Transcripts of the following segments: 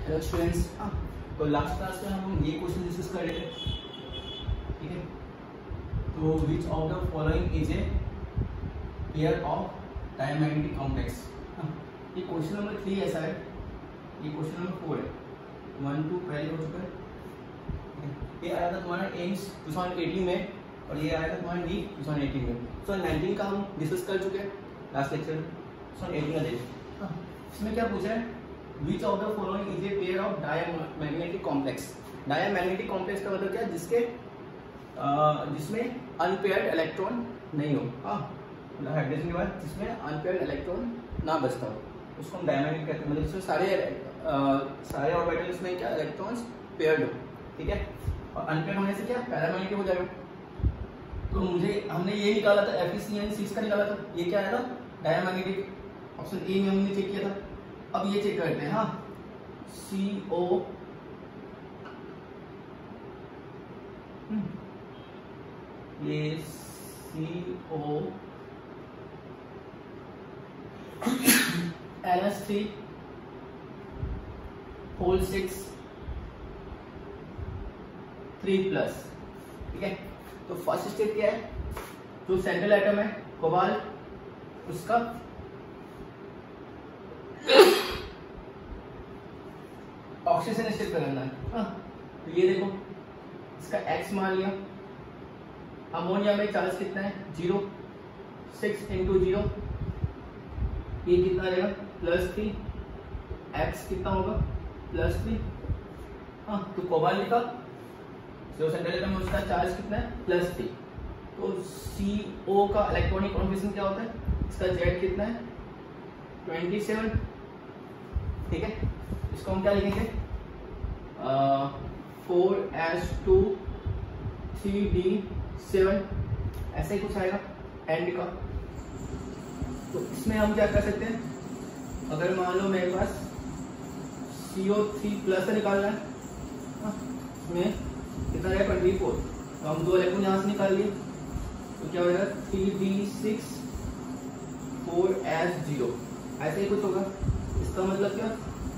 Hello students, तो last class में हम ये क्वेश्चन डिस्कस कर रहे थे, ठीक है। तो which of the following is a pair of diamagnetic complex. ये क्वेश्चन नंबर 3 ऐसा है, ये क्वेश्चन नंबर 4 है। 1 2 पहले हो चुका है। ये आया था तुम्हारा एम्स 2018 में और ये आया था तुम्हारा डी 2018 में। 2019 का हम डिस्कस कर चुके हैं लास्ट लेक्चर में। 2018 का देखो, इसमें क्या पूछा है, which of the following is a pair of diamagnetic complex. Diamagnetic complex का मतलब क्या है, जिसमें अनपेयर्ड इलेक्ट्रॉन नहीं हो, हाइड्रोजन के बाद जिसमें अनपेयर्ड इलेक्ट्रॉन ना बचता हो, उसको हम डायमैग्नेटिक कहते हैं। मतलब जिसमें सारे ऑर्बिटल्स में क्या इलेक्ट्रॉन्स पेयर्ड हो, ठीक है। और अनपेयर्ड होने से क्या पैरामैग्नेटिक हो जाएगा। तो हमने ये निकाला था, Fe6 का निकाला था, ये क्या आया था डायमैग्नेटिक। ऑप्शन ए में हमने चेक किया था। अब ये चेक करते हैं, हाँ, CO ये CO NH3 होल 6 3+, ठीक है। तो फर्स्ट स्टेट क्या है, जो सेंट्रल एटम है कोबाल्ट, उसका ऑक्सीजन स्टेट पे करना है। तो ये देखो, इसका X मान लिया। अमोनिया में चार्ज कितना है, 0। 6 × 0, ये कितना रहेगा, +3। X कितना होगा, +3। तो कोबाल्ट का जो सेंट्रल एटम है उसका चार्ज कितना है, +3। तो CO का इलेक्ट्रॉनिक कॉन्फिगरेशन क्या होता है, इसका Z कितना है, 27, ठीक है। इसको हम क्या लिखेंगे, 4s2 3d7, ऐसे ही कुछ आएगा एंड का। तो इसमें हम क्या कर सकते हैं, अगर मान लो मेरे पास CO3+ निकालना है, इसमें कितना रहेगा 24, तो हम 2 इलेक्ट्रॉन यहाँ से निकाल लिए, तो क्या होगा 3d6 4s0, ऐसे ही कुछ होगा। इसका मतलब क्या,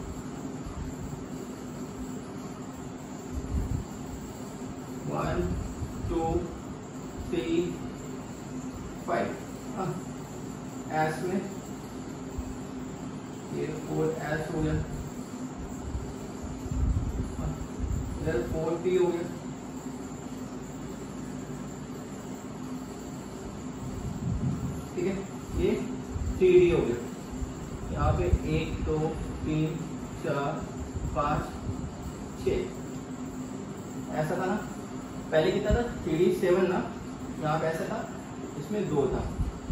वन 2 3 5, एस में ये 4s हो गया, इधर 4p हो गया, ठीक है। ये 3d हो गया। यहाँ पे 1 2 3 4 5 6 ऐसा था ना, पहले कितना था 3d7 ना, यहाँ पे ऐसा था, इसमें 2 था,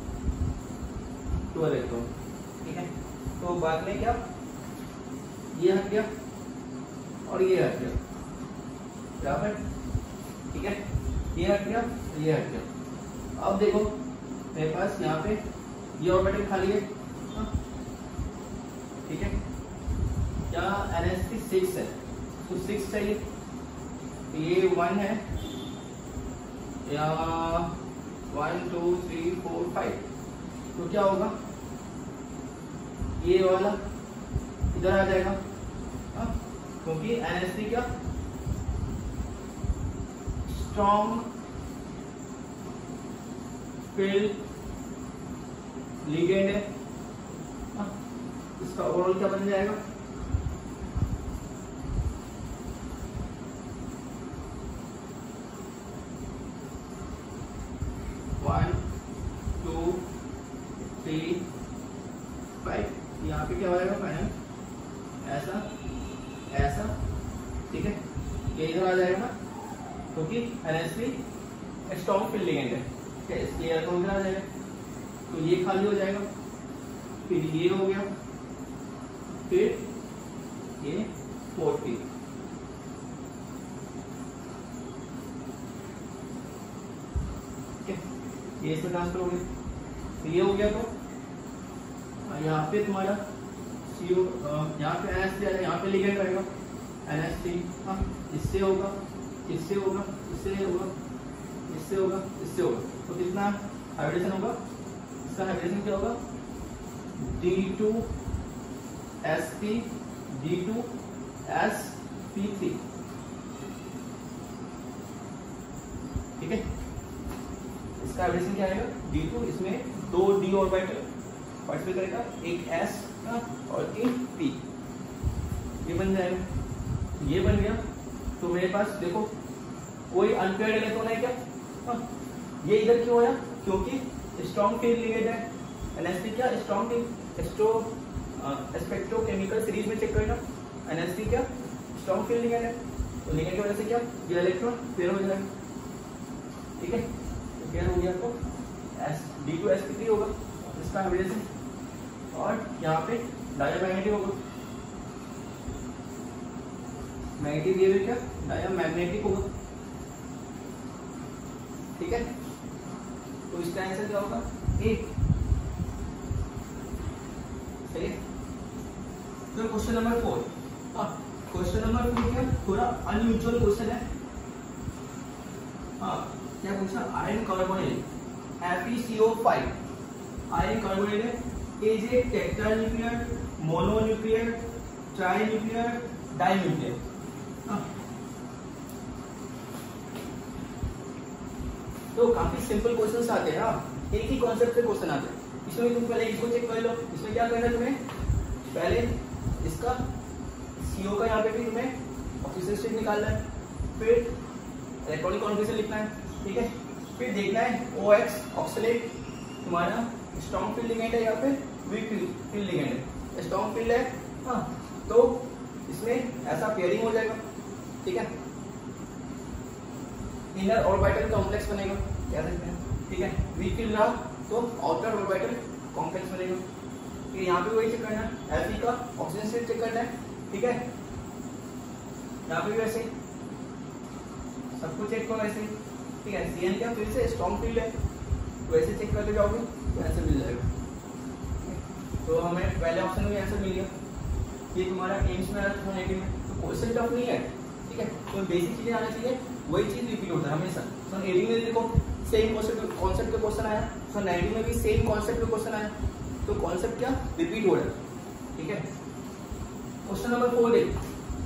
2 इलेक्ट्रॉन, ठीक है। तो बाद में क्या, ये हट गया और ये हट गया, बराबर, ठीक है। ये हट गया, ये हट गया। अब देखो मेरे पास यहाँ पे ये ऑर्बिटल खाली है, ठीक है। क्या NH3 6 है, तो 6 चाहिए, ये 1 है, या 1 2 3 4 5, तो क्या होगा, ये वाला इधर आ जाएगा, क्योंकि NH3 क्या स्ट्रॉन्ग फील्ड लिगेंड है। इसका ओवरऑल क्या बन जाएगा, यहाँ पे क्या हो जाएगा फाइनल, ऐसा ऐसा, ठीक है। ये इधर आ जाएगा ना, क्योंकि NH3 स्ट्रॉन्ग फील्ड लिगेंड है, ठीक है, इसलिए इलेक्ट्रॉन इधर आ जाएगा, तो ये खाली हो जाएगा, फिर ये हो गया, फिर ये 4p, ठीक है, ये इसमें ट्रांसफर हो गया। तो ये हो गया, तो यहाँ पे तुम्हारा CO, यहाँ पे NH3, यहाँ पे लिगेंड रहेगा NH3, इससे होगा, इससे होगा, इससे होगा, इससे होगा, इससे होगा, तो कितना हाइब्रिडेशन होगा, इसका हाइब्रिडेशन क्या होगा, D2 sp D2 sp3, ठीक है। इसका एवरेशन क्या आएगा D2, इसमें 2 d ऑर्बिटल पार्टिसिपेट करेगा, एक s का और एक p, ये बन जाएगा। ये बन गया तो मेरे पास देखो कोई अनपेयर्ड इलेक्ट्रॉन है क्या? ये इधर क्यों आया? क्योंकि स्ट्रॉन्ग फील्ड लिगेंड है। NH3 क्या स्ट्रॉन्ग फील्ड, स्पेक्ट्रोकेमिकल सीरीज में चेक करना, NH3 क्या स्ट्रॉन्ग फील्ड लिगेंड है, तो लिगेंड की वजह से क्या ये इलेक्ट्रॉन पेयर हो जाएगा, ठीक है। तो पेयर हो गया तो D2 sp3 होगा इसका हाइब्रिडेशन, और यहाँ पे डायमैग्नेटिक होगा, मैग्नेटिक बिहेवियर क्या डायमैग्नेटिक होगा, ठीक है। तो इसका आंसर क्या होगा ए, सही है। तो क्वेश्चन नंबर 4, क्वेश्चन नंबर 4 क्या थोड़ा अनयूजुअल क्वेश्चन है। क्या पूछा? Iron carbonate FeCO5 iron carbonate is a tetranuclear, mononuclear, trinuclear, dinuclear. तो काफी सिंपल क्वेश्चंस आते हैं, एक ही कॉन्सेप्ट पे क्वेश्चन आते हैं। इसमें तुम पहले इसको चेक कर लो, इसमें क्या करना है तुम्हें, पहले इसका CO का यहाँ पे भी तुम्हें ऑक्सीजन स्टेट निकालना है, फिर इलेक्ट्रॉनिक कॉन्फिगरेशन लिखना है, ठीक है। फिर देखना है OX ऑक्सीलेट तुम्हारा स्ट्रॉन्ग फील्ड लिगेंड है, यहाँ पे वीक फील्ड लिगेंड है, स्ट्रॉन्ग फील्ड है, तो इसमें ऐसा पेयरिंग हो जाएगा, ठीक है। इनर ऑर्बिटल कॉम्प्लेक्स बनेगा, कह सकते हैं, ठीक है। वीक फील्ड रहा तो आउटर ऑर्बिटल कॉम्प्लेक्स बनेगा। फिर यहाँ पे वही चेक करना है, Fe का ऑक्सीजन स्टेट चेक करना है, ठीक है। यहाँ पे भी वैसे सब कुछ चेक करो वैसे, ठीक है। Cn क्या फिर से स्ट्रॉन्ग फील्ड है, वैसे चेक करते जाओगे तो आंसर मिल जाएगा। तो हमें पहले ऑप्शन में आंसर मिल गया, ये तुम्हारा एम्स में आया था 19 में, तो क्वेश्चन टफ नहीं है, ठीक है। तो बेसिक चीजें आना चाहिए, वही चीज रिपीट होता है हमेशा। तो 18 में देखो सेम कॉन्सेप्ट पे क्वेश्चन आया, तो 19 में भी सेम कॉन्सेप्ट पे क्वेश्चन आया, तो कॉन्सेप्ट क्या रिपीट हो रहा है, ठीक है। क्वेश्चन नंबर 4 देखो,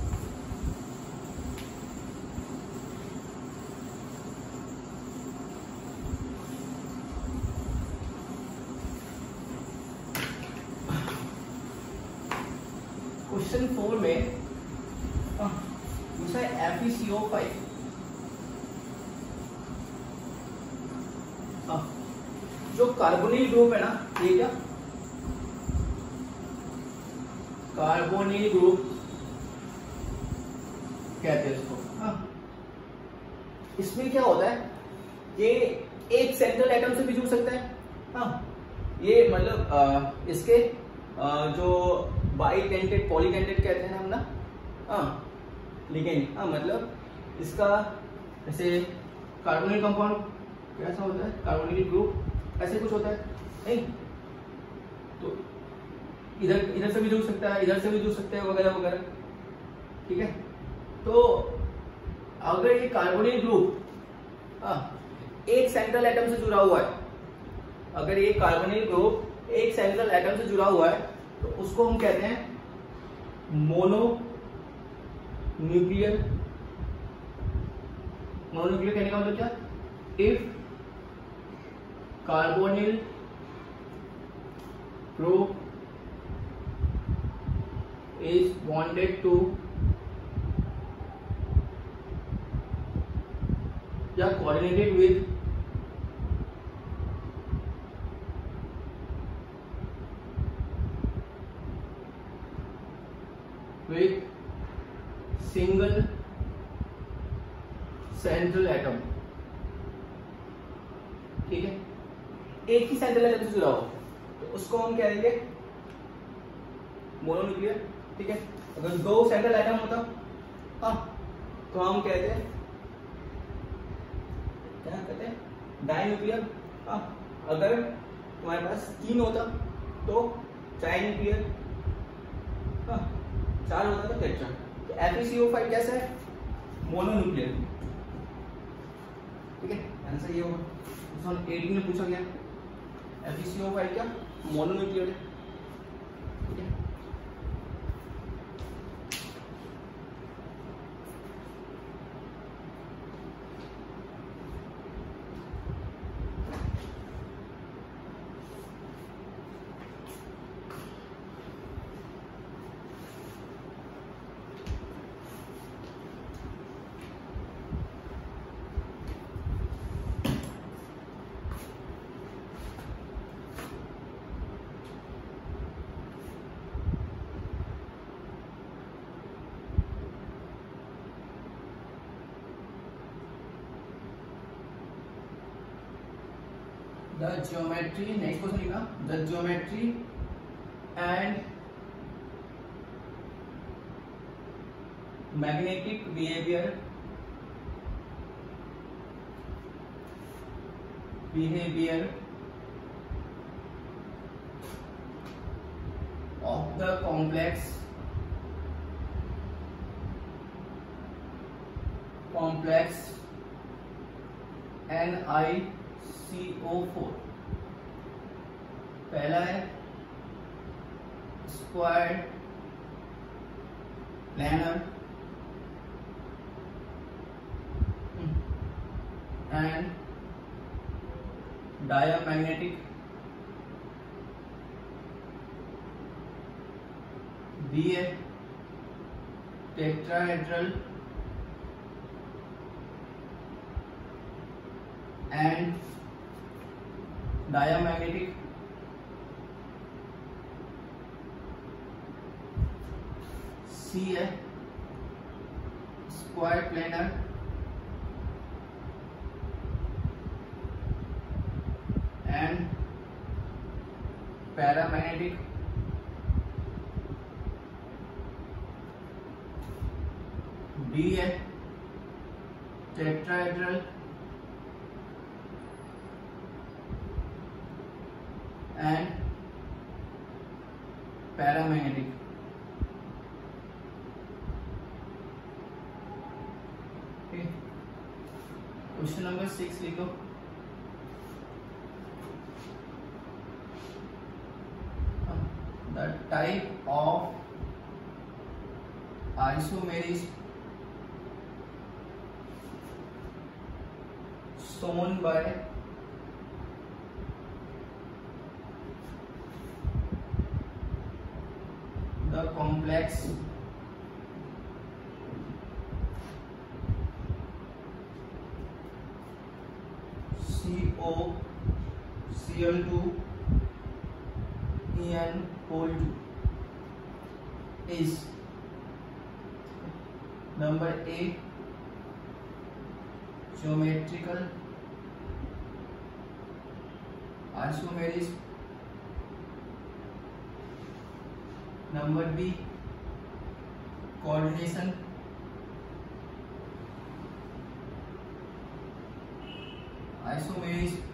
क्वेश्चन 4 में पूछा है FeCO5, जो कार्बोनिल ग्रुप है ना, ये क्या कार्बोनिल ग्रुप कहते हैं इसको। इसमें क्या होता है, ये एक सेंट्रल एटम से भी जुड़ सकता है, ये मतलब इसके जो बाइटेंटेड पॉलीटेंटेड कहते हैं हम ना, लिगेंड, मतलब इसका जैसे कार्बोनिल कंपाउंड कैसा होता है, कार्बोनिल ग्रुप ऐसे कुछ होता है नहीं, तो इधर से भी जुड़ सकता है, इधर से भी जुड़ सकते हैं, वगैरह वगैरह, ठीक है। तो अगर ये कार्बोनिल ग्रुप एक सेंट्रल एटम से जुड़ा हुआ है, अगर ये कार्बोनिल ग्रुप एक सेंट्रल एटम से जुड़ा हुआ है, तो उसको हम कहते हैं मोनो न्यूक्लियर। मोनोन्यूक्लियर कहने का मतलब क्या, if carbonyl group is bonded to या coordinated with single central atom, ठीक है, एक ही सेंट्रल एटम से जुड़ा हो, तो उसको हम कह देंगे मोनोन्यूक्लियर, ठीक है। अगर दो सेंट्रल एटम होता तो हम कहते हैं क्या कहते हैं डाइन्यूक्लियर। अगर तुम्हारे पास 3 होता तो ट्राइन्यूक्लियर, 4 होता तो टेट्रा। तो FeCO5 कैसा है, मोनोन्यूक्लियर, ठीक है। आंसर ये होगा, 18 में पूछा गया FeCO5 क्या मोनोन्यूक्लियर है, ठीक है। द ज्योमेट्री, नेक्स्ट क्वेश्चन लिखना, the geometry and magnetic behaviour of the complex NiCO4। पहला है square planar and diamagnetic, B है टेट्राहेड्रल एंड डायमैग्नेटिक, सी है square planar and paramagnetic, D है tetrahedral and paramagnetic. Question number 6 लिखो, the type of isomerism shown by the complex COCl2 En2 is number A geometrical isomerism, number B coordination, isomerism,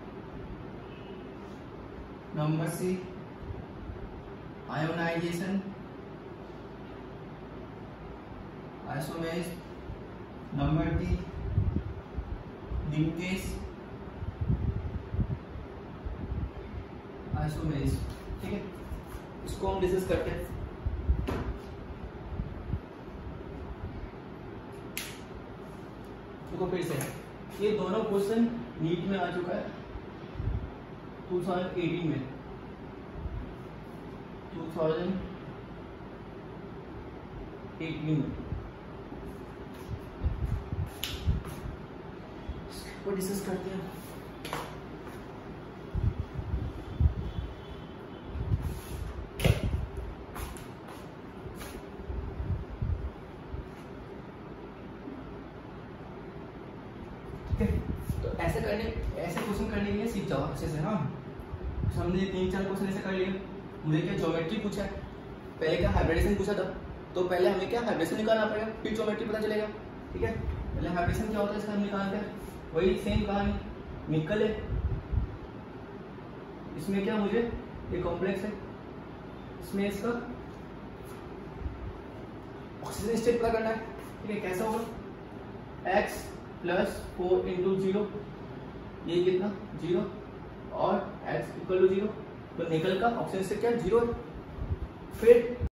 number C ionization isomerism, number D linkage isomerism। ठीक है, इसको हम discuss करते हैं। देखो फिर से ये दोनों क्वेश्चन नीट में आ चुका है 2018 में, 2018 में इसको डिस्कस करते हैं। तो ऐसे क्वेश्चन करने के लिए सीख जाओ अच्छे से। हाँ, हमने 3-4 क्वेश्चन ऐसे कर लिए। मुझे क्या ज्योमेट्री पूछा है, पहले क्या हाइब्रिडेशन पूछा था, तो पहले हमें क्या हाइब्रिडेशन निकालना पड़ेगा, फिर ज्योमेट्री पता चलेगा। ठीक है, पहले हाइब्रिडेशन क्या होता है इसका हम निकालते हैं। वही सेम कहानी, निकल है, इसमें क्या मुझे ये कॉम्प्लेक्स है, इसमें इसका ऑक्सीजन स्टेट पता करना है। ठीक है, कैसा होगा x + 4 × 0, ये कितना 0 और x = 0, तो निकल का ऑक्सीजन स्टेट क्या 0 है। फिर